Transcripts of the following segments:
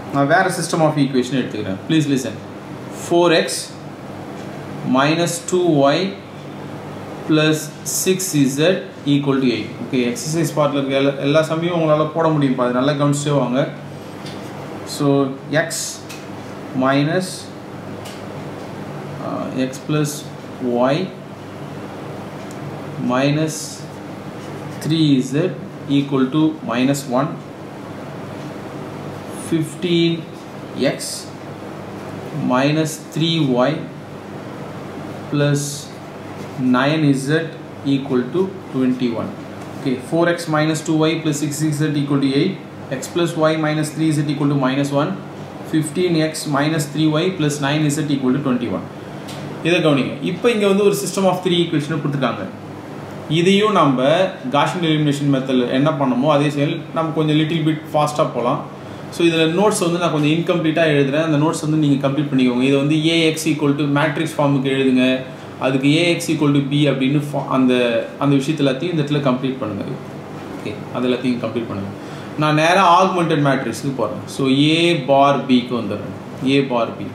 நான் வேறு system of equation எடுத்துக்கிறேன். Please listen. 4x minus 2y plus 6z equal to 8. Okay, exercise பார்ட்டில் இருக்க எல்லா சமயம் உங்களால் போட முடியும். அது நல்லா கவனிச்சே வாங்க. So x minus x plus y minus 3z equal to minus 1. 15x minus 3y plus 9z equal to 21. Okay, 4x minus 2y plus 6z equal to 8. X plus y minus 3z equal to minus 1. 15x minus 3y plus 9z equal to 21. இதை கவனிங்க. இப்போ இங்கே வந்து ஒரு system of 3 ஈக்குவேஷனை கொடுத்துருக்காங்க. இதையும் நம்ம காஷியன் எலிமினேஷன் மெத்தடில் என்ன பண்ணமோ அதே செயல் நம்ம கொஞ்சம் லிட்டில் பிட் ஃபாஸ்ட்டாக போகலாம். ஸோ இதில் நோட்ஸ் வந்து நான் கொஞ்சம் இன்கம்ப்ளீட்டாக எழுதுகிறேன். அந்த நோட்ஸ் வந்து நீங்கள் கம்ப்ளீட் பண்ணிக்கோங்க. இதை வந்து ஏஎக்ஸ் ஈக்குவல் டு மேட்ரிக்ஸ் ஃபார்முக்கு எழுதுங்க. அதுக்கு ஏஎக்ஸ் ஈக்குவல் டு பி அப்படின்னு அந்த விஷயத்தை எல்லாத்தையும் இந்த இடத்துல கம்ப்ளீட் பண்ணுங்கள். ஓகே, அது எல்லாத்தையும் கம்ப்ளீட் பண்ணுங்கள். நான் நேராக ஆக்மெண்டட் மேட்ரிக்ஸுக்கு போகிறேன். ஸோ ஏ பார் பிக்கு வந்துடுறேன். ஏ பார் பி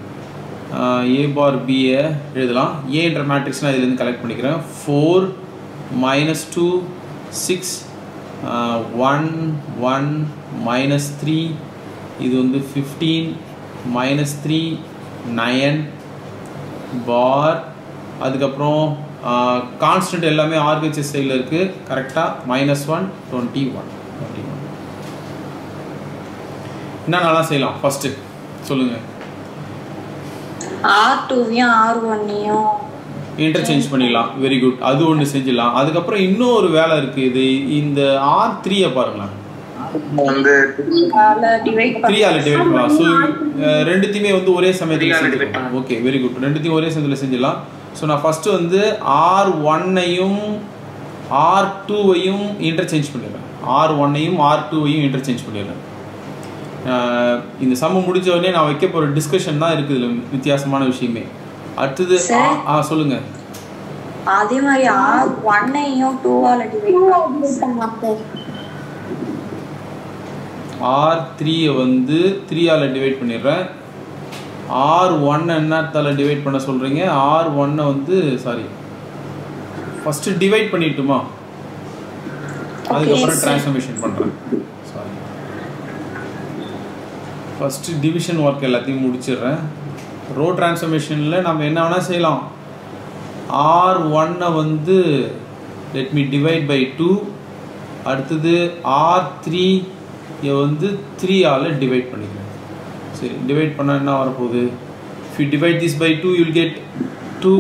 எழுதலாம். ஏன்ற மேட்ரிக்ஸ் நான் இதுலேருந்து கலெக்ட் பண்ணிக்கிறேன். 4 minus 2 6 1 1 minus 3 இது வந்து 15 minus 3 9 பார். அதுக்கப்புறம் கான்ஸ்டன்ட் எல்லாமே ஆர்ஹெச்எஸ் சைடில் இருக்குது கரெக்டாக. -1 21. என்னென்னலாம் செய்யலாம் ஃபஸ்ட்டு சொல்லுங்கள். R2வையும் R1ஐயும் இன்டர்சேஞ்ச் பண்ணிடலாம். வெரி குட், அது ஒன்று செஞ்சிடலாம். அதுக்கப்புறம் இன்னொரு வேலை இருக்குது. இது இந்த R3 பாருங்களேன், 3ஆல் டிவைட் பண்ணலாம். ஸோ ரெண்டுத்தையுமே வந்து ஒரே சமயத்தில் செஞ்சிடலாம். ஓகே, வெரி குட், ரெண்டுத்தையும் ஒரே சமயத்தில் செஞ்சிடலாம். ஸோ நான் ஃபஸ்ட்டு வந்து R1ஐயும் R2வையும் இன்டர்சேஞ்ச் பண்ணிடுறேன். R1ஐயும் R2வையும் இன்டர்சேஞ்ச் பண்ணிடுறேன். இந்த சம்ம முடிஞ்ச உடனே நான் வைக்க போகிற டிஸ்கஷன் தான் இருக்குது இதில் வித்தியாசமான விஷயமே. அடுத்தது சொல்லுங்க. அதே மாதிரி R1ஐயும் 2ஆல் டிவைட் பண்ணலாம். R3 வந்து 3ஆல் டிவைட் பண்ணிடுறேன். R1 என்னத்தால டிவைட் பண்ண சொல்கிறீங்க? R1 வந்து சாரி ஃபஸ்ட்டு டிவைட் பண்ணிட்டுமா, அதுக்கப்புறம் ட்ரான்ஸ்ஃபர்மேஷன் பண்ணுறேன். சாரி, ஃபஸ்ட்டு டிவிஷன் ஒர்க் எல்லாத்தையும் முடிச்சிடுறேன். ரோ ட்ரான்ஸ்ஃபர்மேஷனில் நம்ம என்ன வேணால் செய்யலாம். R1 வந்து லெட் மீ டிவைட் பை 2. அடுத்தது R3 வந்து 3ஆல் டிவைட் பண்ணிக்கிறேன். சரி, டிவைட் பண்ணால் என்ன வரப்போகுது? If you divide this by 2 you will get 2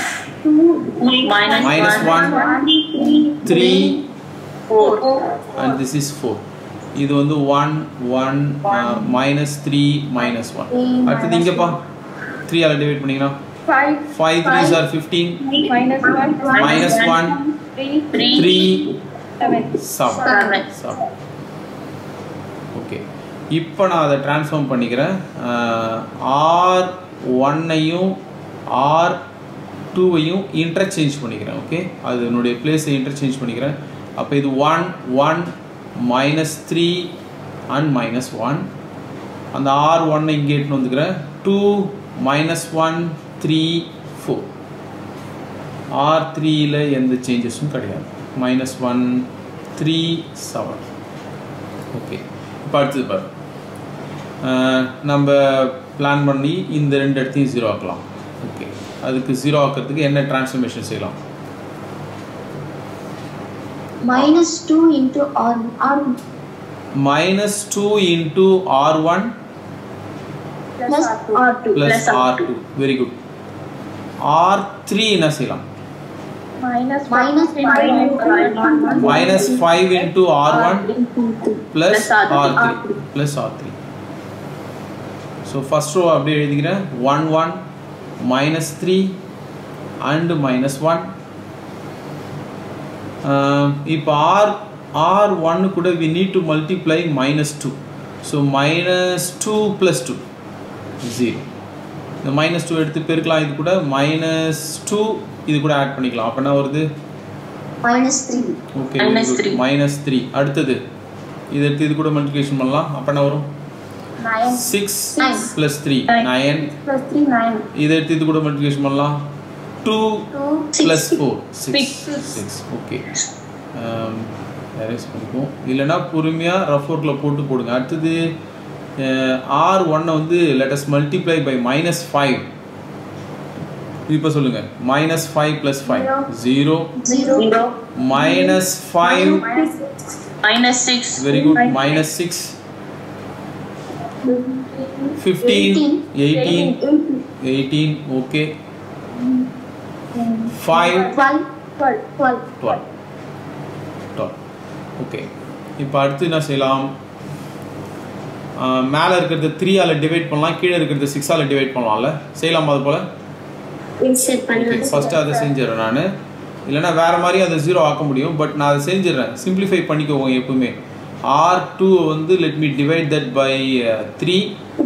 minus 1 3 4 and this is 4. இது வந்து 1 1 minus 3 minus 1. அடுத்தது இங்கேப்பா 3ஆல் டிவைட் பண்ணிங்கன்னா 5 3s are 15 minus 1 3 7. ஓகே, இப்போ நான் அதை ட்ரான்ஸ்ஃபார்ம் பண்ணிக்கிறேன். R1ஐயும் R2வையும் இன்டர்சேஞ்ச் பண்ணிக்கிறேன். ஓகே, அது என்னுடைய பிளேஸை இன்டர்சேஞ்ச் பண்ணிக்கிறேன். அப்போ இது 1 1 minus 3 and minus 1. அந்த R1 இங்கே எடுத்துன்னு வந்துக்கிறேன். 2 minus 1 3 4. R3யில் எந்த சேஞ்சஸும் கிடையாது. -1 3 7. ஓகே, இப்போ அடுத்தது பாரு, நம்ம பிளான் பண்ணி இந்த ரெண்டு இடத்தையும் 0 ஆக்கலாம். ஓகே, அதுக்கு 0 ஆக்கிறதுக்கு என்ன டிரான்ஸ்ஃபர்மேஷன் செய்யலாம்? -2 into R1 -2 into R1 plus R2. Very good. R3 என்ன செய்யலாம்? -5 into R1 plus R3. So first row அப்படியே எழுதிக்கிறேன். 1 1 -3 and -1. இப்போ R1 கூட we need to multiply -2. So -2 plus 2 0. இந்த -2 எடுத்து பெருக்கலாம். இது கூட -2 இது கூட ஆட் பண்ணிக்கலாம். அப்போ என்ன வருது? -3. ஓகே, -3. அடுத்தது இது எடுத்து இது கூட மல்டிப்ளிகேஷன் பண்ணலாம். அப்போ என்ன வரும்? 6 plus 3 9 plus 3 9 இதை எடுத்து இது கூட மல்டிப்ளிகேஷன் பண்ணலாம் 2 plus 4 6 ஓகே எரேஸ் பண்ணிப்போம் இல்லைன்னா பொறுமையாக ரஃப் ஒர்க்கில் போடுங்க அடுத்தது R1 வந்து let us multiply by -5 இப்போ சொல்லுங்க -5 plus 5 0 -5 -6 very good -6 15 18 okay 5 12 okay இப்போ அடுத்து என்ன செய்யலாம் மேலே இருக்கிறது 3 ஆல டிவைட் பண்ணலாம் கீழே இருக்கிறது 6 ஆல டிவைட் பண்ணலாம்ல செய்யலாமா அது போல ஃபர்ஸ்ட் அதை செஞ்சிடறேன் நான் இல்லைன்னா வேற மாதிரி அதை 0 ஆக்க முடியும் பட் நான் அதை செஞ்சிடறேன் சிம்பிளிஃபை பண்ணிக்கோங்க எப்பவுமே R2 வந்து let me divide that by 3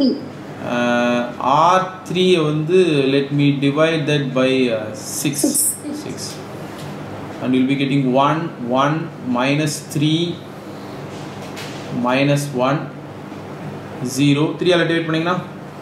R3 வந்து let me divide that by 6 and you'll be getting 1 1 minus 3 minus 1 0 3 ஆல டிவைட் பண்ணீங்கன்னா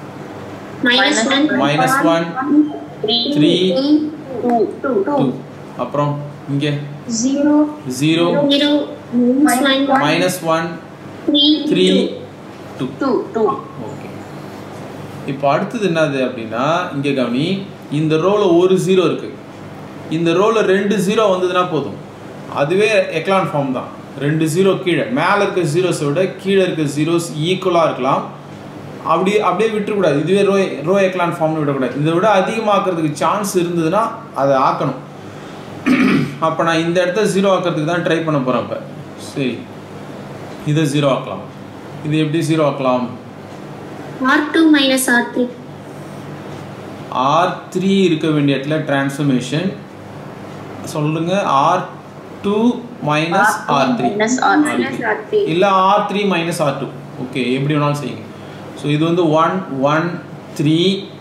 minus 1 3 2 அப்புறம் இங்க 0 minus 1 3 2 ஓகே இப்போ அடுத்தது என்னது அப்படின்னா இங்க கவனி இந்த ரோல ஒரு 0 இருக்கு இந்த ரோல 2 0 வந்ததுன்னா போதும் அதுவே எக்லான் ஃபார்ம் தான் 2 0 கீழே மேலே இருக்க ஜீரோஸை விட கீழே இருக்க ஜீரோஸ் ஈக்குவலாக இருக்கலாம் அப்படியே விட்டுறக்கூடாது இதுவே ரோ எக்லான் ஃபார்ம்னு விடக்கூடாது இதை விட அதிகமாக்குறதுக்கு சான்ஸ் இருந்ததுன்னா அதை ஆக்கணும் அப்போ நான் இந்த இடத்த 0 ஆக்கிறதுக்கு தான் ட்ரை பண்ண போகிறேன் இப்போ சரி இதை 0 ஆக்கலாம் இது எப்படி 0 ஆக்கலாம் R2 minus R3 R3 இருக்க வேண்டிய இடத்துல டிரான்ஸ்ஃபர்மேஷன் சொல்லுங்க R2 minus R3 இல்ல R3 minus R2 ஓகே எப்படி வேணாலும் செய்யுங்க ஸோ இது வந்து 1 1 3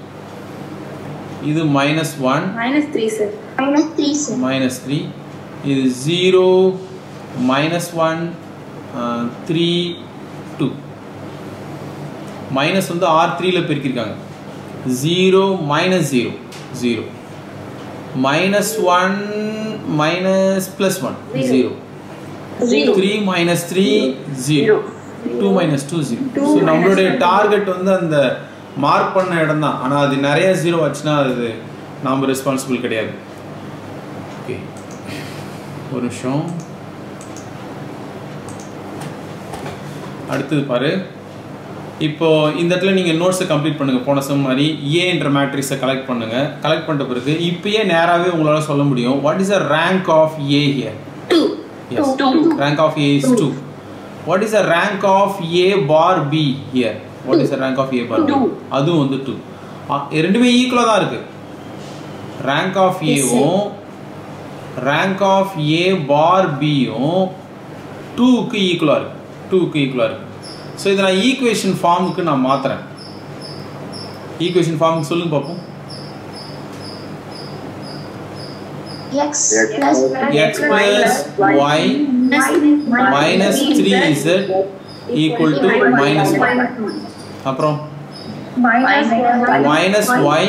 இது -1 -3 sir -3 இது 0 -1 3 2 மைனஸ் வந்து R3 ல பெருக்கிருக்காங்க 0 minus 0 0 minus 1 minus plus 1 0 3 minus 3 0 2 minus 2 0 so நம்மளுடைய டார்கெட் வந்து அந்த மார்க் பண்ண இடம் தான் ஆனால் அது நிறைய 0 வச்சுன்னா அது நாம் ரெஸ்பான்சிபிள் கிடையாது ஓகே ஒரு நிமிஷம் அடுத்தது பாரு இப்போ இந்த இடத்துல நீங்க நோட்ஸை கம்ப்ளீட் பண்ணுங்க போன சம் மாதிரி ஏன்ற மேட்ரிக்ஸை கலெக்ட் பண்ணுங்க கலெக்ட் பண்ணிட்ட பிறகு இப்பயே நேராவே உங்களால சொல்ல முடியும் what is the rank of A here 2 yes 2 rank of a is 2 what is the rank of a bar b here what is the rank of a bar b அது வந்து 2 ரெண்டுமே ஈக்குவலா தான் இருக்கு rank of a வும் rank of a bar b யும் 2 க்கு ஈக்குவலா இருக்கு ஸோ இதை நான் ஈக்குவேஷன் ஃபார்முக்கு நான் மாத்துறேன் ஈக்குவேஷன் ஃபார்முக்கு சொல்லுங்க பார்ப்போம் x plus y minus 3z equal to minus 1 அப்புறம் minus y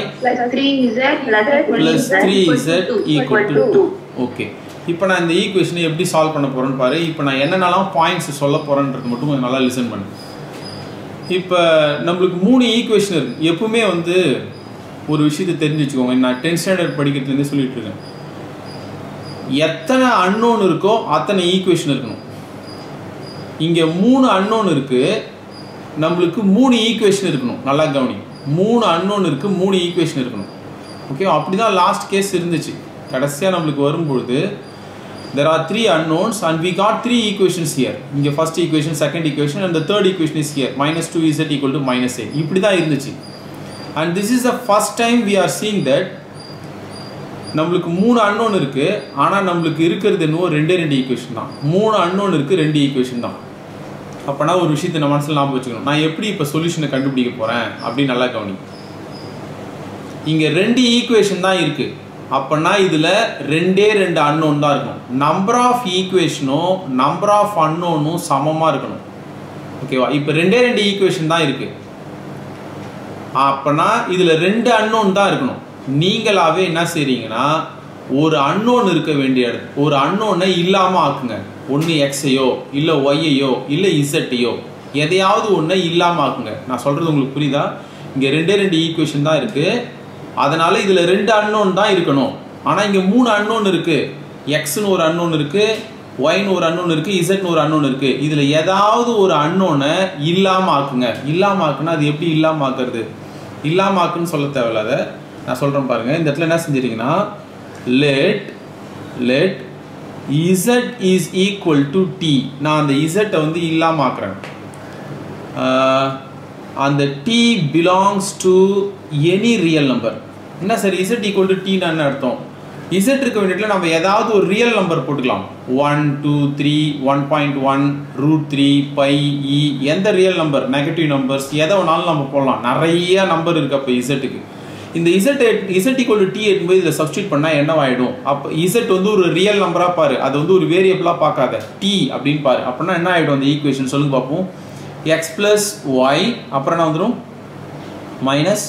plus 3z equal to 2 okay இப்போ நான் இந்த ஈக்குவேஷனை எப்படி சால்வ் பண்ண போறேன்னு பாரு இப்போ நான் என்னென்னலாம் பாயிண்ட்ஸ் சொல்ல போறேன்றது மட்டும் கொஞ்சம் நல்லா லிசன் பண்ணு இப்போ நம்மளுக்கு 3 ஈக்குவேஷன் இருக்கு எப்பவுமே வந்து ஒரு விஷயத்தை தெரிஞ்சு வச்சுக்கோங்க நான் 10th ஸ்டாண்டர்ட் படிக்கிறதுலேருந்து சொல்லிட்டு இருக்கேன் எத்தனை அன்னோன் இருக்கோ அத்தனை ஈக்குவேஷன் இருக்கணும் இங்கே 3 அன்னோன் இருக்கு நம்மளுக்கு 3 ஈக்குவேஷன் இருக்கணும் நல்லா கவனி 3 அன்னோன் இருக்கு 3 ஈக்குவேஷன் இருக்கணும் ஓகே அப்படிதான் லாஸ்ட் கேஸ் இருந்துச்சு கடைசியாக நம்மளுக்கு வரும்பொழுது there are 3 unknowns and we got 3 equations here இங்க first equation second equation and the third equation is here -2z equal to -8 இப்படி தான் இருந்துச்சு and this is the first time we are seeing that நம்மளுக்கு 3 unknown இருக்கு ஆனா நம்மளுக்கு இருக்குது என்னவோ ரெண்டே ஈக்குவேஷன் தான் 3 unknown இருக்கு 2 ஈக்குவேஷன் தான் அப்பனா ஒரு விஷயத்தை நம்ம மனசுல ஞாபகம் வச்சுக்கணும் நான் எப்படி இப்ப சொல்யூஷனை கண்டுபிடிக்க போறேன் அப்படி நல்லா கவனி இங்க 2 ஈக்குவேஷன் தான் இருக்கு அப்பனா இதுல ரெண்டே unknown தான் இருக்கும் நம்பர் ஆஃப் ஈக்குவேஷனும் நம்பர் ஆஃப் unknownும் சமமா இருக்கணும் ஓகேவா? இப்போ ரெண்டே ரெண்டு ஈக்குவேஷன் தான் இருக்கு. அப்பனா இதுல ரெண்டு அன்னோன் தான் இருக்கணும். நீங்களாவே என்ன செய்றீங்கன்னா ஒரு அன்னோன் இருக்க வேண்டிய ஒரு அன்னோனை இல்லாம ஆக்குங்க. ஒன்னு எக்ஸையோ இல்ல ஒய்யையோ இல்ல இசட்டையோ எதையாவது ஒன்றை இல்லாம ஆக்குங்க. நான் சொல்றது உங்களுக்கு புரியுதா? இங்க ரெண்டே ரெண்டு ஈக்குவேஷன் தான் இருக்கு. அதனால இதுல ரெண்டு அன்னோன் தான் இருக்கணும். ஆனா இங்க மூணு அன்னோன் இருக்கு. எக்ஸ்னு ஒரு அன்னோன் இருக்கு, ஒய்னு ஒரு அன்னோன் இருக்கு, இசட்னு ஒரு அன்னோன் இருக்கு. இதுல ஏதாவது ஒரு அன்னோனை இல்லாம ஆக்குங்க. இல்லாம ஆக்குனா அது எப்படி இல்லாம ஆக்குறது? இல்லாம ஆக்குன்னு சொல்ல தேவையில்லாத நான் சொல்றேன் பாருங்க. இந்த இடத்துல என்ன செஞ்சிருக்கீங்கன்னா let z is equal to t. நான் அந்த z வந்து இல்லாம ஆக்குறேன். அந்த t belongs to any real number. என்ன sir z equal to t னா என்ன அர்த்தம்? z இருக்க வேண்டியதுல நம்ம ஏதாவது ஒரு ரியல் நம்பர் போட்டுக்கலாம். 1 2 3 1.1 √3 pi e எந்த ரியல் நம்பர், நெகட்டிவ் நம்பர்ஸ் எதை வேணாலும் நம்ம போடலாம். நிறைய நம்பர் இருக்கு. அப்போ z-க்கு இந்த z equal to t என்பது இதில் சப்ஸ்டியூட் பண்ணால் என்னவாயிடும்? அப்போ z வந்து ஒரு ரியல் நம்பராக பாரு, அது வந்து ஒரு வேரியபிளாக பார்க்காத, t அப்படின்னு பாரு. அப்படின்னா என்ன ஆகிடும் அந்த ஈக்குவேஷன் சொல்லுங்க பார்ப்போம். x plus y அப்புறம் என்ன வந்துடும்? minus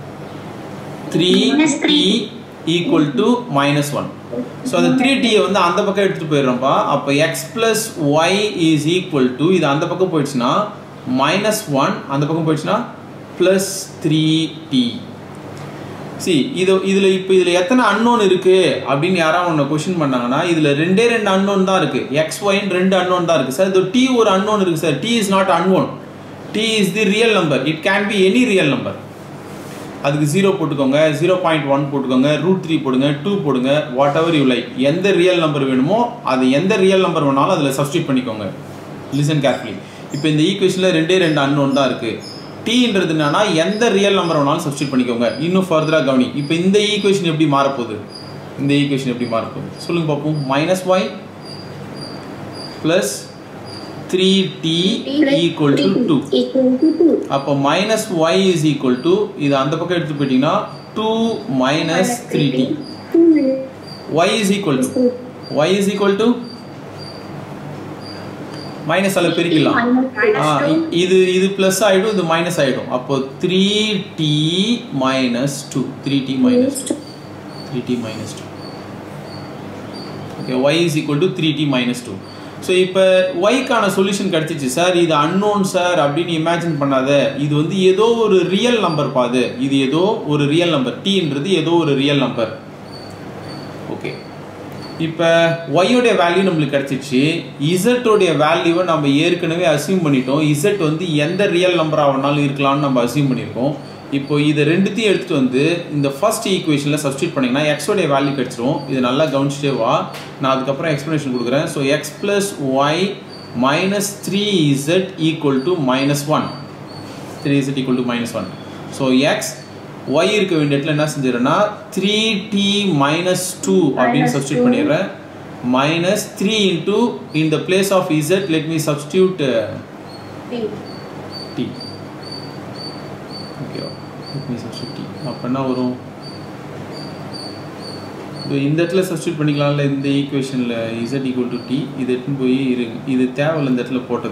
3t equal to minus 1. So அந்த 3t வந்து அந்த பக்கம் எடுத்துகிட்டு போயிடுறோம்ப்பா. அப்போ x plus y is equal to இது அந்த பக்கம் போயிடுச்சுன்னா minus 1, அந்த பக்கம் போயிடுச்சுன்னா plus 3t. சி இதில் இப்போ இதில் எத்தனை அன்னோன் இருக்கு அப்படின்னு யாராவது ஒன்று கொஸ்டின் பண்ணாங்கன்னா இதில் ரெண்டே ரெண்டு அன்னோன் தான் இருக்கு. எக்ஸ் ஒய்ன்னு ரெண்டு அன்னோன் தான் இருக்கு சார். இது டி ஒரு அன்னோன் இருக்கு sir. T is not unknown. T is the real number. It can be any real number. அதுக்கு 0 போட்டுக்கோங்க, 0.1 போட்டுக்கோங்க, √3 போடுங்க, 2 போடுங்க, வாட் எவர் யூ லைக். எந்த ரியல் நம்பர் வேணுமோ அது எந்த ரியல் நம்பர் வேணாலும் அதில் சப்ஸ்டியூட் பண்ணிக்கோங்க. Listen carefully. இப்போ இந்த ஈக்குவேஷனில் ரெண்டே ரெண்டு அன்னோன் தான் இருக்கு. டீன்றது என்னன்னா எந்த ரியல் நம்பர் வேணாலும் சப்ஸ்டியூட் பண்ணிக்கோங்க. இன்னும் ஃபர்தரா கவனி. இப்போ இந்த ஈக்குவேஷன் எப்படி மாறப்போகுது? இந்த ஈக்குவேஷன் எப்படி மாறப்போகுது சொல்லுங்க பார்ப்போம். minus y plus 3t equal to 2. அப்போ minus y is equal to இது அந்த பக்கம் எடுத்து போயிட்டீங்கன்னா 2 minus 3t. y is equal to minus அல்ல பெருக்கலாம். இது பிளஸ் ஆயிடும், இது மைனஸ் ஆயிடும். அப்போ 3t minus 2. 3t minus 2. Okay, y is equal to 3t minus 2. So இப்போ ஒய்க்கான சொல்யூஷன் கிடைச்சிச்சு சார். இது அன்னோன் சார் அப்படின்னு இமேஜின் பண்ணாத. இது வந்து ஏதோ ஒரு ரியல் நம்பர் பாது. இது ஏதோ ஒரு ரியல் நம்பர். டீன்றது ஏதோ ஒரு ரியல் நம்பர். ஓகே, இப்போ ஒய்யோடைய வேல்யூ நம்மளுக்கு கிடச்சிச்சு. இசட்டோடைய வேல்யூவை நம்ம ஏற்கனவே அசியூம் பண்ணிட்டோம். இசட் வந்து எந்த ரியல் நம்பராக வேணாலும் இருக்கலாம்னு நம்ம அசியூம் பண்ணியிருக்கோம். இப்போ இதை ரெண்டுத்தையும் எடுத்துகிட்டு வந்து இந்த ஃபர்ஸ்ட் ஈக்குவேஷனில் சப்ஸ்டியூட் பண்ணிங்கன்னா எக்ஸோடைய வேல்யூ கிடச்சிரும். இது நல்லா கவனிச்சிட்டே வா, நான் அதுக்கப்புறம் எக்ஸ்ப்ளனேஷன் கொடுக்குறேன். So x plus y minus 3z equal to minus 1. 3z equal to minus 1. So x y இருக்க வேண்டிய இடத்துல என்ன செஞ்சிடறேன்னா 3t minus 2 அப்படின்னு சப்ஸ்டியூட் பண்ணிடுறேன். minus 3 into in the place of z let me substitute t. okay, let me substitute t. அப்ப என்ன வரும்? இந்த இடத்துல சப்ஸ்டியூட் பண்ணிக்கலாம்ல இந்த ஈக்குவேஷன்ல z equal to t. இது எடுத்து போய் இது தேவையில்லை இந்த இடத்துல போட்டது.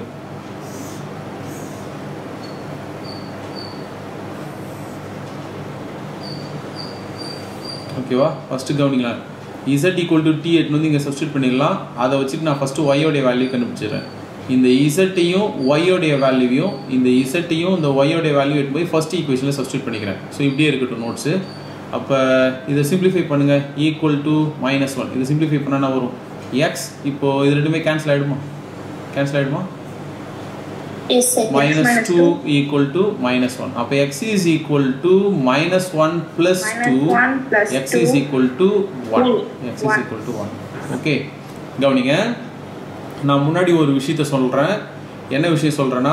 ஓகேவா? ஃபர்ஸ்ட் கவனிக்கலாம். z equal to t எடுத்து வந்து இங்கே சப்ஸ்டியூட் பண்ணிடலாம். அதை வச்சுட்டு நான் ஃபர்ஸ்ட் y ஓடைய வேல்யூ கண்டுபிடிச்சிடுறேன். இந்த z-ஐயும் y ஓடைய வேல்யூவையும் இந்த z-ஐயும் இந்த y ஓடைய வேல்யூ எடுத்து போய் ஃபர்ஸ்ட் ஈக்குவேஷனில் சப்ஸ்டியூட் பண்ணிக்கிறேன். ஸோ இப்படியே இருக்கட்டும் நோட்ஸு. அப்போ இதை சிம்பிளிஃபை பண்ணுங்கள். Equal to -1. இதை சிம்பிளிஃபை பண்ணால் வரும் x. இப்போது இது ரெண்டுமே கேன்சல் ஆகிடுமா? -2 equal to -1. அப்போ x is equal to -1 plus 2. x is equal to 1. x is equal to 1. Okay, கவனிங்க. நான் முன்னாடி ஒரு விஷயத்தை சொல்கிறேன். என்ன விஷயம் சொல்கிறேன்னா,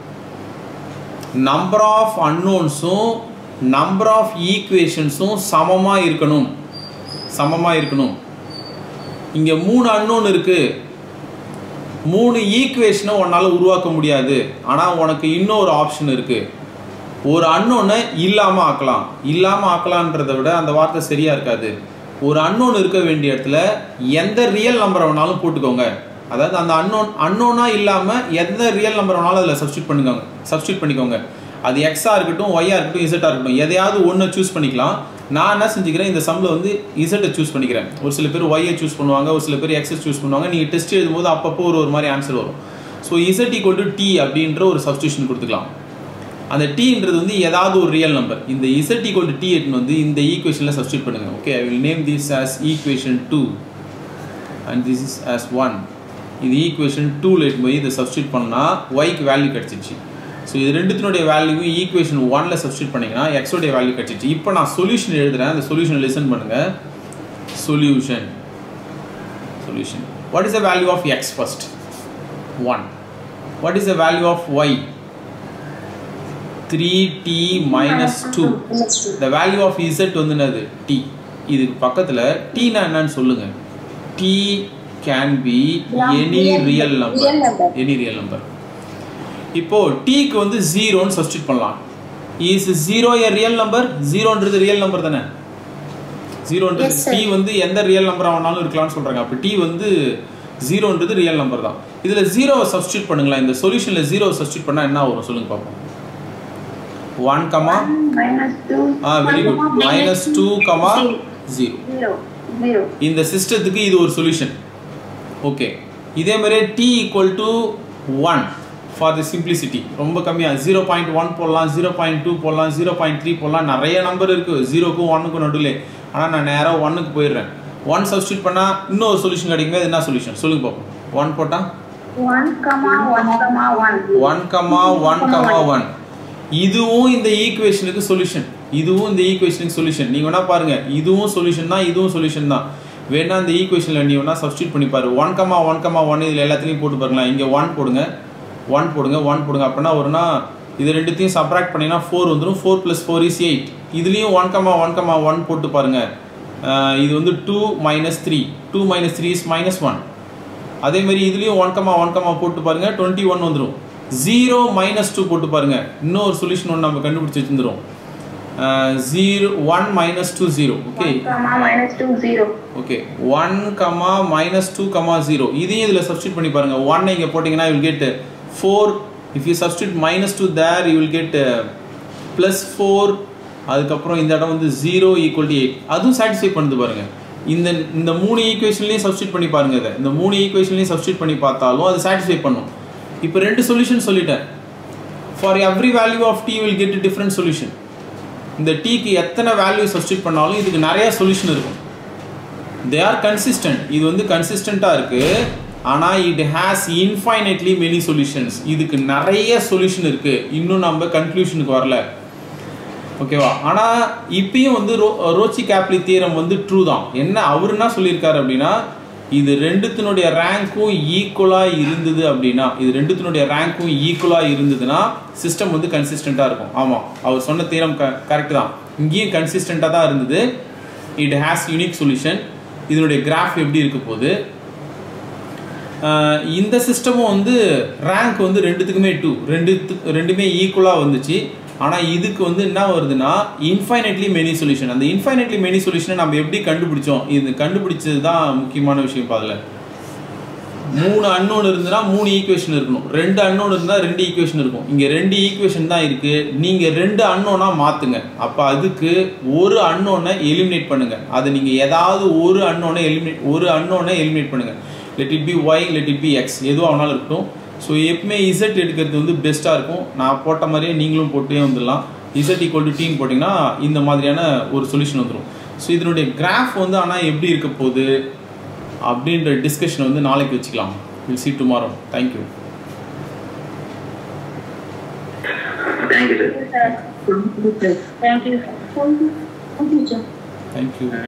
நம்பர் ஆஃப் அன்னோன்ஸும் நம்பர் ஆஃப் ஈக்குவேஷன்ஸும் சமமாக இருக்கணும். இங்கே 3 அன்னோன் இருக்குது. 3 ஈக்குவேஷனை உன்னால் உருவாக்க முடியாது. ஆனால் உனக்கு இன்னொரு ஆப்ஷன் இருக்குது. ஒரு அன்னோனை இல்லாமல் ஆக்கலான்றதை விட அந்த வார்த்தை சரியாக இருக்காது. ஒரு அன்னோன் இருக்க வேண்டிய இடத்துல எந்த ரியல் நம்பரை வேணாலும் போட்டுக்கோங்க. அதாவது அந்த அன்னோனா இல்லாமல் எந்த ரியல் நம்பர் வேணாலும் அதில் சப்ஸ்டியூட் பண்ணிக்கோங்க. அது எக்ஸாக இருக்கட்டும், ஒய்யாக இருக்கட்டும், இசட்டாக இருக்கட்டும், எதையாவது ஒன்று சூஸ் பண்ணிக்கலாம். நான் என்ன செஞ்சுக்கிறேன், இந்த சம்மில் வந்து இசட்டை சூஸ் பண்ணிக்கிறேன். ஒரு சில பேர் ஒய்யை சூஸ் பண்ணுவாங்க, ஒரு சில பேர் எக்ஸை சூஸ் பண்ணுவாங்க. நீங்கள் டெஸ்ட் எழுதும்போது அப்பப்போ ஒரு மாதிரி ஆன்சர் வரும். So z equal to t அப்படின்ற ஒரு சப்ஸ்டியூஷன் கொடுத்துக்கலாம். அந்த டீன்றது வந்து ஏதாவது ஒரு ரியல் நம்பர். இந்த இசட் ஈக்குவல் டு டி வந்து இந்த ஈக்குவேஷனில் சப்ஸ்டியூட் பண்ணுங்க. Okay, I will name this as equation 2 and this is as 1. இது ஈக்குவேஷன் 2ல போய் இதை சப்ஸ்டியூட் பண்ணால் ஒய்க்கு வேல்யூ கிடச்சிச்சு. ஸோ இது ரெண்டுத்தினுடைய வேல்யூவும் ஈக்குவேஷன் 1ல சப்ஸ்டியூட் பண்ணிங்கன்னா எக்ஸோடைய வேல்யூ கிடச்சிச்சு. இப்போ நான் சொல்யூஷன் எழுதுகிறேன். அந்த சொல்யூஷன் லிசன் பண்ணுங்கள். Solution what is the value of x first? 1. What is the value of y? 3t minus 2. the value of z வந்து என்னது? t. இதுக்கு பக்கத்தில் t னா என்னன்னு சொல்லுங்க. t can be any real number. இப்போ t க்கு வந்து 0 ன்னு சப்ஸ்டிட்யூட் பண்ணலாம். is 0 a real number? 0ன்றது ரியல் நம்பர் தானே? 0ன்றது t வந்து எந்த ரியல் நம்பரா வேணாலும் இருக்கலாம்னு சொல்றாங்க. அப்ப t வந்து 0ன்றது ரியல் நம்பர் தான். இதுல 0 சப்ஸ்டிட்யூட் பண்ணுங்களா. இந்த சொல்யூஷன்ல 0 சப்ஸ்டிட்யூட் பண்ணா என்ன வரும் சொல்லுங்க பாப்போம். 1, -2. very good. -2, 0. இந்த சிஸ்டத்துக்கு இது ஒரு சொல்யூஷன். ஓகே, இதே மாதிரி t equal to 1 for the simplicity. ரொம்ப கம்மியா 0.1 போடலாம், 0.2 போடலாம், 0.3 போடலாம். நிறைய நம்பர் இருக்கு 0க்கும் 1க்கும் நடுவில். ஆனால் நான் நேராக 1க்கு போயிடுறேன். 1 சப்ஸ்டியூட் பண்ணா இன்னொரு சொல்யூஷன் கிடைக்குமே. அது என்ன சொல்யூஷன் சொல்லுங்க பார்ப்போம். 1 போட்டா 1,1,1. இதுவும் இந்த ஈக்குவேஷனுக்கு சொல்யூஷன். நீங்க வேணா பாருங்க, இதுவும் சொல்யூஷன் தான், இதுவும் சொல்யூஷன் தான். வேணா இந்த ஈக்குவேஷன்ல நீ வேணா சப்ஸ்டியூட் பண்ணி பாரு. 1,1,1 இதுல எல்லாத்தையும் போட்டு பாருங்களா. இங்க 1 போடுங்க. அப்படின்னா ஒருனா இது ரெண்டுத்தையும் சப்ராக்ட் பண்ணினா 4 வந்துடும். 4 + 4 is 8. இதுலயும் 1,1,1 போட்டு பாருங்க. இது வந்து 2 - 3. 2 - 3 is -1. அதே மாதிரி இதுலயும் 1,1, போட்டு பாருங்க. 21 வந்துடும். 0 - 2 போட்டு பாருங்க. இன்னொரு சொல்யூஷன் ஒன்று நம்ம கண்டுபிடிச்சு வச்சிருந்துரும். 1 - 2 0. ஓகே, 1, -2, 0. இதையும் இதுல சப்ஸ்டிட்யூட் பண்ணி பாருங்க. 1 இங்க போட்டீங்கன்னா you will get 4. if you substitute -2 there you will get +4. அதுக்கப்புறம் இந்த இடம் வந்து 0 = 8. அதுவும் சாட்டிஸ்ஃபை பண்ணுது பாருங்க. இந்த மூணு ஈக்குவேஷன்லயும் சப்ஸ்டிட்யூட் பண்ணி பாருங்க. இந்த மூணு ஈக்குவேஷன்லயும் சப்ஸ்டிட்யூட் பண்ணி பார்த்தாலும் அது சாட்டிஸ்ஃபை பண்ணும். இப்போ ரெண்டு சொல்யூஷன் சொல்லிட்டேன். for every value of t you will get a different solution. இந்த t க்கு எத்தனை வேல்யூ சப்ஸ்டிட்யூட் பண்ணாலும் இதுக்கு நிறைய சொல்யூஷன் இருக்கும். they are consistent. இது வந்து கன்சிஸ்டண்டா இருக்கு. ஆனா it has infinitely many solutions. இதுக்கு நிறைய சொல்யூஷன் இருக்கு. இன்னும் நம்ம கன்க்ளூஷனுக்கு வரல. ஓகேவா? ஆனா இப்பயும் வந்து ரோச்சி-கேப்லி தியரம் வந்து ட்ரூ தான். என்ன அவர் என்ன சொல்லியிருக்காரு அப்படின்னா, இது ரெண்டுத்தினுடைய ரேங்க்கும் ஈக்குவலா இருந்தது அப்படின்னா, சிஸ்டம் வந்து கன்சிஸ்டண்டா இருக்கும். ஆமா, அவர் சொன்ன தியரம் கரெக்ட் தான். இங்கேயும் கன்சிஸ்டண்டா தான் இருந்தது. It has unique solution. இதனுடைய கிராஃப் எப்படி இருக்க போகுது? இந்த சிஸ்டமும் வந்து ரேங்க் வந்து ரெண்டுத்துக்குமே 2, ரெண்டுமே ஈக்குவலா வந்துச்சு. ஆனா இதுக்கு வந்து என்ன வருதுன்னா இன்ஃபைனைட்லி மெனி சொல்யூஷன். அந்த இன்ஃபைனைட்லி மெனி சொல்யூஷனை நம்ம எப்படி கண்டுபிடிச்சோம்? இது கண்டுபிடிச்சது தான் முக்கியமான விஷயம். அதில் 3 அன்னோன் இருந்ததுன்னா 3 ஈக்குவேஷன் இருக்கணும். 2 அன்னோன் இருந்தால் 2 ஈக்குவேஷன் இருக்கும். இங்கே 2 ஈக்குவேஷன் தான் இருக்கு. நீங்க 2 அன்னோனா மாத்துங்க. அப்போ அதுக்கு ஒரு அன்னோனை எலிமினேட் பண்ணுங்க. அது நீங்க ஏதாவது ஒரு அன்னோனை எலிமினேட் பண்ணுங்க. Let it be y, let it be x, எதுவும் அவனாலும் இருக்கட்டும். ஸோ எப்பவுமே இசட் எடுக்கிறது வந்து பெஸ்ட்டாக இருக்கும். நான் போட்ட மாதிரியே நீங்களும் போட்டே வந்துடலாம். இசட் ஈக்குவல் டு டீன்னு போட்டிங்கன்னா இந்த மாதிரியான ஒரு சொல்யூஷன் வந்துடும். ஸோ இதனுடைய கிராஃப் வந்து ஆனால் எப்படி இருக்க போகுது அப்படின்ற டிஸ்கஷன் வந்து நாளைக்கு வச்சுக்கலாம். Will see tomorrow. Thank you. Thank you, sir. Thank you. Thank you.